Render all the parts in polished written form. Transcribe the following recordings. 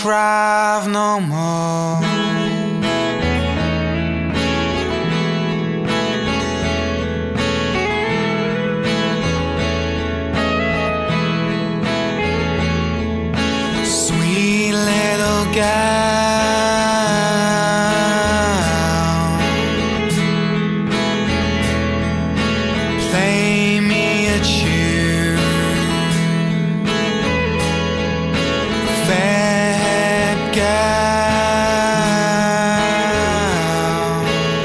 drive no more. Sweet little gal, play me a tune. Fair gal,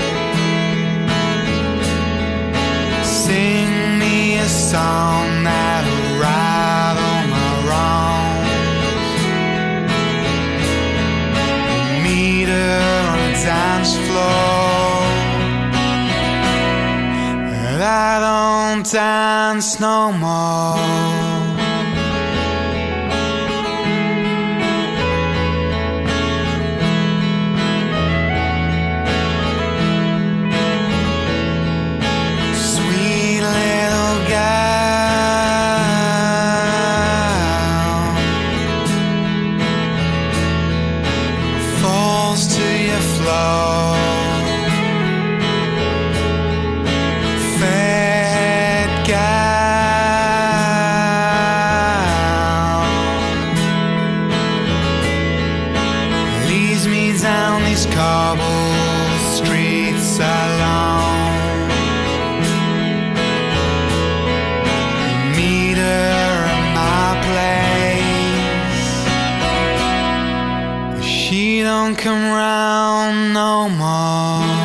sing me a song that'll right on my wrongs. Meet her on a dance floor, but I don't dance no more. Sweet little gal falls to your floor. Fat gal leads me down these cobbled streets alone. Meet her at my place, but she don't come round no more.